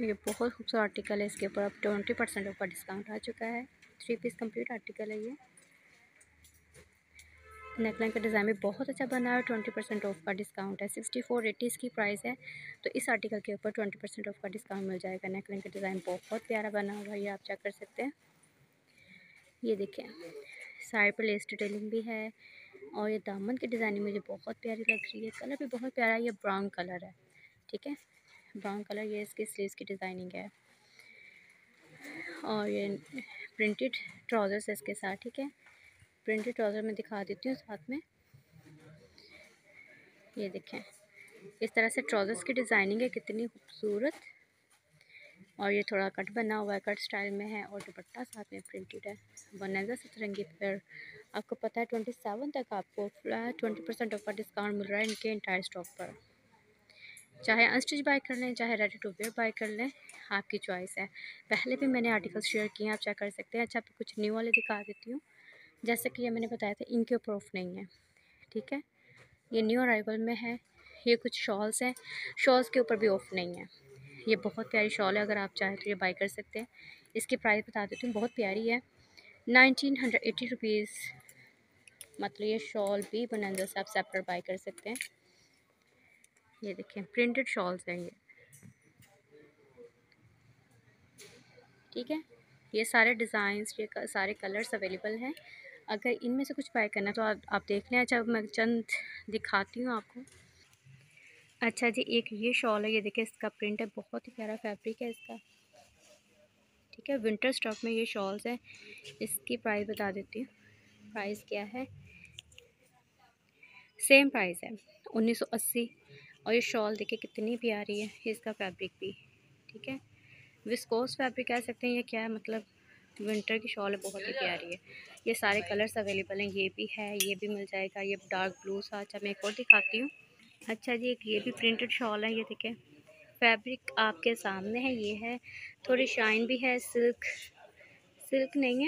ये बहुत खूबसूरत आर्टिकल है। इसके ऊपर अब 20% ऑफ का डिस्काउंट आ चुका है। 3 पीस कंप्लीट आर्टिकल है ये। नेकलाइन का डिज़ाइन भी बहुत अच्छा बना है। 20% ऑफ का डिस्काउंट है। 6480 इसकी प्राइस है। तो इस आर्टिकल के ऊपर 20% ऑफ का डिस्काउंट मिल जाएगा। नेकलाइन का डिज़ाइन बहुत प्यारा बना हुआ है, ये आप चेक कर सकते हैं। ये देखें, साइड पर लेस डिटेलिंग भी है और ये दामन की डिज़ाइनिंग मुझे बहुत प्यारी लग रही है। कलर भी बहुत प्यारा है, ये ब्राउन कलर है, ठीक है, ब्राउन कलर। ये इसकी स्लीव्स की डिज़ाइनिंग है और ये प्रिंटेड ट्राउज़र्स है इसके साथ, ठीक है। प्रिंटेड ट्राउज़र मैं दिखा देती हूँ साथ में। ये देखें, इस तरह से ट्राउज़र्स की डिज़ाइनिंग है, कितनी खूबसूरत। और ये थोड़ा कट बना हुआ है, कट स्टाइल में है और दुपट्टा साथ में प्रिंटेड है। वनेजा सतरंगी पर आपको पता है 27 तक आपको फ्लैट 20% ऑफ का डिस्काउंट मिल रहा है इनके इंटायर स्टॉक पर। चाहे अनस्टिच बाय कर लें, चाहे रेडी टू वेयर बाय कर लें, आपकी चॉइस है। पहले भी मैंने आर्टिकल्स शेयर किए हैं, आप चेक कर सकते हैं। अच्छा, आपको कुछ न्यू वाले दिखा देती हूँ। जैसे कि ये मैंने बताया था, इनके ऊपर ऑफ नहीं है, ठीक है, ये न्यू अराइवल में है। ये कुछ शॉल्स हैं, शॉल्स के ऊपर भी ऑफ नहीं है। ये बहुत प्यारी शॉल है, अगर आप चाहें तो ये बाय कर सकते हैं। इसकी प्राइस बता देती हूँ, बहुत प्यारी है, 1980 रुपीज़। मतलब ये शॉल भी बनारस से आप सेपरेट बाय कर सकते हैं। ये देखें, प्रिंटेड शॉल्स हैं ये, ठीक है। ये सारे डिज़ाइंस, ये सारे कलर्स अवेलेबल हैं। अगर इनमें से कुछ बाय करना है तो आप देख लें। अच्छा, मैं चंद दिखाती हूँ आपको। अच्छा जी, एक ये शॉल है, ये देखिए, इसका प्रिंट है, बहुत ही प्यारा फैब्रिक है इसका, ठीक है। विंटर स्टॉक में ये शॉल्स है। इसकी प्राइस बता देती हूँ, प्राइस क्या है। सेम प्राइस है 1980। और ये शॉल देखिए कितनी प्यारी है, इसका फैब्रिक भी, ठीक है, विस्कोस फैब्रिक कह सकते हैं। ये क्या है, मतलब विंटर की शॉल है, बहुत ही प्यारी है। ये सारे कलर्स अवेलेबल हैं, ये भी है, ये भी मिल जाएगा। ये डार्क ब्लू सा। अच्छा, मैं एक और दिखाती हूँ। अच्छा जी, एक ये भी प्रिंटेड शॉल है, ये देखिए, फैब्रिक आपके सामने है। ये है, थोड़ी शाइन भी है, सिल्क सिल्क नहीं है।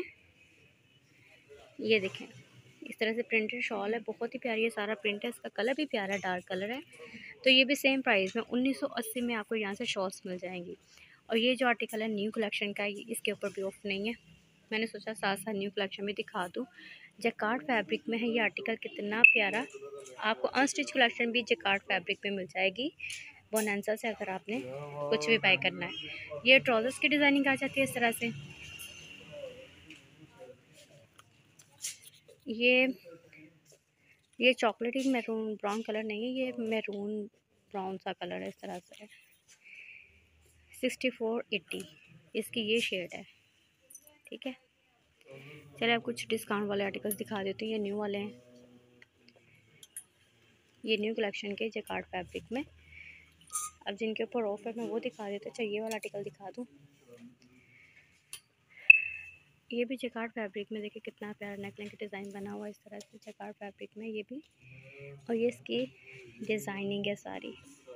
ये देखें, इस तरह से प्रिंटेड शॉल है, बहुत ही प्यारी है, सारा प्रिंट है, इसका कलर भी प्यारा है, डार्क कलर है। तो ये भी सेम प्राइस में 1980 में आपको यहाँ से शॉल्स मिल जाएंगी। और ये जो आर्टिकल है न्यू कलेक्शन का, इसके ऊपर भी ऑफ नहीं है। मैंने सोचा साथ साथ न्यू कलेक्शन भी दिखा दूँ। जैकार्ड फैब्रिक में है ये आर्टिकल, कितना प्यारा। आपको अनस्टिच कलेक्शन भी जैकार्ड फैब्रिक में मिल जाएगी बोनांसा से, अगर आपने कुछ भी बाय करना है। ये ट्राउजर्स की डिज़ाइनिंग आ जाती है इस तरह से। ये चॉकलेटी मैरून ब्राउन कलर नहीं है, ये मैरून ब्राउन सा कलर है, इस तरह से। 6480 इसकी ये शेड है, ठीक है। चलिए, अब कुछ डिस्काउंट वाले आर्टिकल्स दिखा देती हूँ। ये न्यू वाले हैं, ये न्यू कलेक्शन के जैकार्ड फैब्रिक में। अब जिनके ऊपर ऑफ है मैं वो दिखा देती हूँ। अच्छा, ये वाला आर्टिकल दिखा दूँ। ये भी जैकार्ड फैब्रिक में, देखिए कितना प्यारा नेकलाइन का डिज़ाइन बना हुआ है इस तरह से, जैकार्ड फैब्रिक में ये भी। और ये इसकी डिज़ाइनिंग है सारी।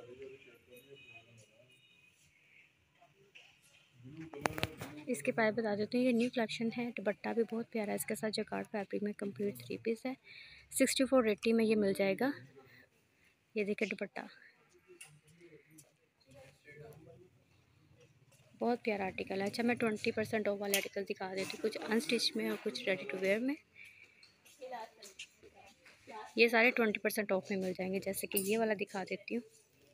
इसके प्राइस बता देती हूँ। ये न्यू कलेक्शन है, दुपट्टा भी बहुत प्यारा है इसके साथ, जैकार्ड फैब्रिक में कंप्लीट 3 पीस है। 6480 में ये मिल जाएगा। ये देखिए दुपट्टा, बहुत प्यारा आर्टिकल है। अच्छा, मैं 20% ऑफ वाले आर्टिकल दिखा देती हूँ, कुछ अनस्टिच में और कुछ रेडी टू वेयर में। ये सारे 20% ऑफ में मिल जाएंगे। जैसे कि ये वाला दिखा देती हूँ,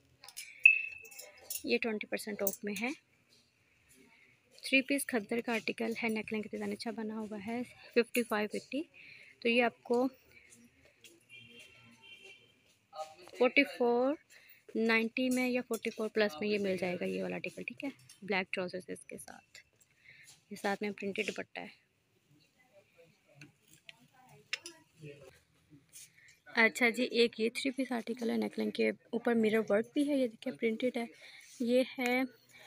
ये 20% ऑफ में है। 3 पीस खद्दर का आर्टिकल है, नेकलाइन का डिज़ाइन अच्छा बना हुआ है, 5580। तो ये आपको 4490 में या 44 प्लस में ये मिल जाएगा, ये वाला आर्टिकल, ठीक है। ब्लैक ट्राउजर्स इसके साथ, ये साथ में प्रिंटेड दुपट्टा है। अच्छा जी, एक ये 3 पीस आर्टिकल है, नेकलाइन के ऊपर मिरर वर्क भी है, ये देखिए प्रिंटेड है। ये है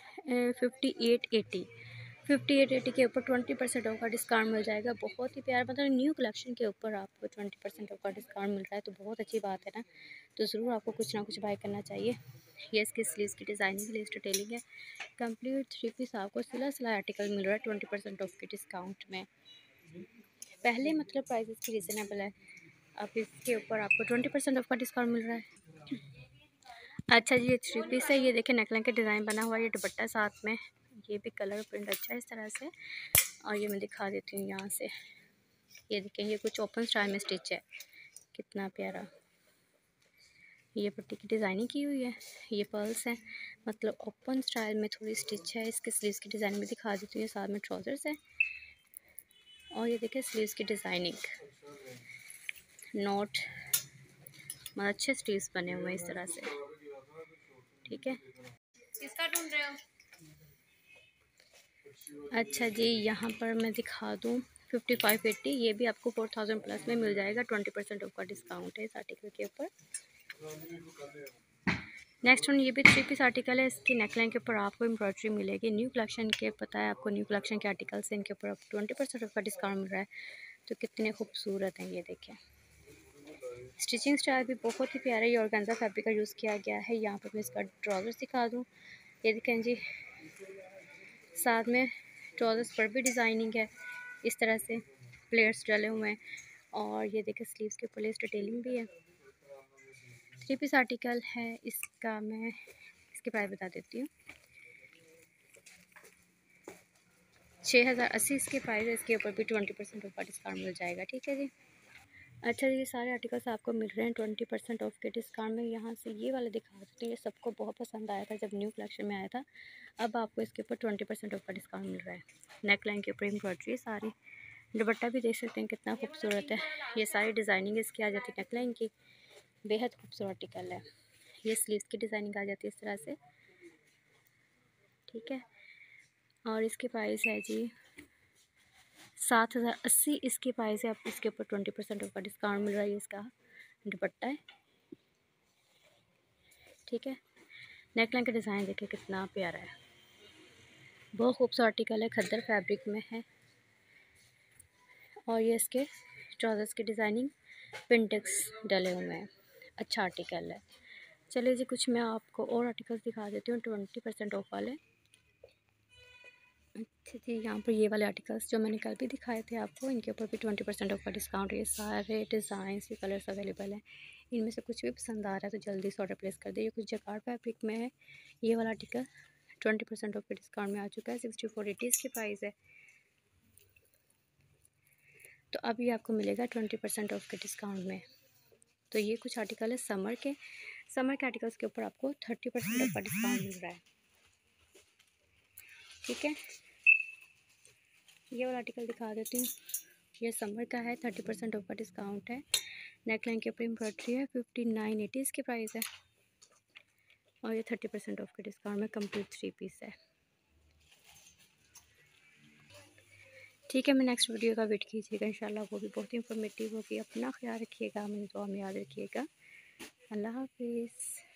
5880। 5880 के ऊपर 20% ऑफ का डिस्काउंट मिल जाएगा। बहुत ही प्यारा, मतलब न्यू कलेक्शन के ऊपर आपको 20% ऑफ का डिस्काउंट मिल रहा है, तो बहुत अच्छी बात है ना। तो ज़रूर आपको कुछ ना कुछ बाय करना चाहिए। ये इसकी स्लीव्स की डिज़ाइनिंग लेस डिटेलिंग है, कंप्लीट 3 पीस आपको सिला सिला आर्टिकल मिल रहा है 20% ऑफ के डिस्काउंट में। पहले मतलब प्राइस इसकी रीज़नेबल है, अब इसके ऊपर आपको 20% ऑफ का डिस्काउंट मिल रहा है। अच्छा जी, ये 3 पीस है। ये देखिए नेकलाइन का डिज़ाइन बना हुआ है, ये दुपट्टा साथ में, ये भी कलर प्रिंट अच्छा है इस तरह से। और ये मैं दिखा देती हूँ यहाँ से, ये देखें, ये कुछ ओपन स्टाइल में स्टिच है, कितना प्यारा। ये पट्टी की डिज़ाइनिंग की हुई है, ये पर्ल्स हैं, मतलब ओपन स्टाइल में थोड़ी स्टिच है। इसके स्लीव्स की डिज़ाइन में दिखा देती हूँ, ये साथ में ट्राउज़र्स है। और ये देखिए स्लीव्स की डिज़ाइनिंग, नोट, मतलब अच्छे स्लीव्स बने हुए हैं इस तरह से, ठीक है। किसका ढूंढ रहे हो? अच्छा जी, यहाँ पर मैं दिखा दूँ 5580, ये भी आपको 4000 प्लस में मिल जाएगा। 20% ऑफ का डिस्काउंट है इस आर्टिकल के ऊपर। नेक्स्ट वन, ये भी 3 पीस आर्टिकल है। इसकी नेकलाइन के ऊपर आपको एम्ब्रॉयडरी मिलेगी। न्यू कलेक्शन के, पता है आपको, न्यू कलेक्शन के आर्टिकल्स हैं, इनके ऊपर आपको 20% ऑफ का डिस्काउंट मिल रहा है। तो कितने खूबसूरत हैं ये देखें। स्टिचिंग स्टाइल भी बहुत ही प्यारा है। ये ऑर्गेन्जा फैब्रिक का यूज़ किया गया है। यहाँ पर मैं इसका ट्राउज़र्स दिखा दूँ, ये देखें जी, साथ में ट्राउज़र्स पर भी डिज़ाइनिंग है इस तरह से, प्लेट्स डले हुए हैं। और ये देखें स्लीव्स के ऊपर लेस डिटेलिंग भी है। 3 पीस आर्टिकल है। इसका मैं इसकी प्राइस बता देती हूँ, 6080 इसकी प्राइस है। इसके ऊपर भी 20% ऑफ का डिस्काउंट मिल जाएगा, ठीक है जी। अच्छा जी, ये सारे आर्टिकल्स आपको मिल रहे हैं 20% ऑफ के डिस्काउंट में। यहाँ से ये वाला दिखा देती हूँ, ये सबको बहुत पसंद आया था जब न्यू कलेक्शन में आया था। अब आपको इसके ऊपर 20% ऑफ का डिस्काउंट मिल रहा है। नेक लाइन के ऊपर एम्ब्रॉयडरी सारी, दुपट्टा भी देख सकते हैं कितना खूबसूरत है। ये सारी डिज़ाइनिंग इसकी आ जाती है नेक लाइन की, बेहद खूबसूरत आर्टिकल है। ये स्लीव्स की डिज़ाइनिंग आ जाती है इस तरह से, ठीक है। और इसकी प्राइस है जी 7080 इसकी प्राइस है। अब इसके ऊपर 20% ऑफ का डिस्काउंट मिल रहा है। इसका दुपट्टा है, ठीक है। नेकलाइन का डिज़ाइन देखिए कितना प्यारा है, बहुत खूबसूरत आर्टिकल है, खद्दर फैब्रिक में है। और ये इसके ट्राउज़र्स की डिज़ाइनिंग पिंटेक्स डले हुए हैं, अच्छा आर्टिकल है। चलिए जी, कुछ मैं आपको और आर्टिकल्स दिखा देती हूँ 20% ऑफ वाले। अच्छा जी, यहाँ पर ये वाले आर्टिकल्स जो मैंने कल भी दिखाए थे आपको, इनके ऊपर भी 20% ऑफ का डिस्काउंट है। ये सारे डिज़ाइंस, ये कलर्स अवेलेबल हैं। इनमें से कुछ भी पसंद आ रहा है तो जल्दी से ऑर्डर प्लेस कर दे। ये कुछ जकार्ड फैब्रिक में है। ये वाला आर्टिकल 20% ऑफ के डिस्काउंट में आ चुका है। 6480 इसकी प्राइस है। तो अभी आपको मिलेगा 20% ऑफ के डिस्काउंट में। तो ये कुछ आर्टिकल है समर के आर्टिकल्स के ऊपर आपको 30% ऑफ का डिस्काउंट मिल रहा है, ठीक है। ये वाला आर्टिकल दिखा देती हूँ, ये समर का है, 30% ऑफ का डिस्काउंट है। नेकलाइन के ऊपर एम्ब्रॉयडरी है, 5980 इसकी प्राइस है। और ये 30% ऑफ के डिस्काउंट में कंप्लीट 3 पीस है, ठीक है। मैं नेक्स्ट वीडियो का वेट कीजिएगा, इंशाल्लाह वो भी बहुत इंफॉर्मेटिव होगी। अपना ख्याल रखिएगा, मुझे दुआ में याद रखिएगा। अल्लाह हाफिज़।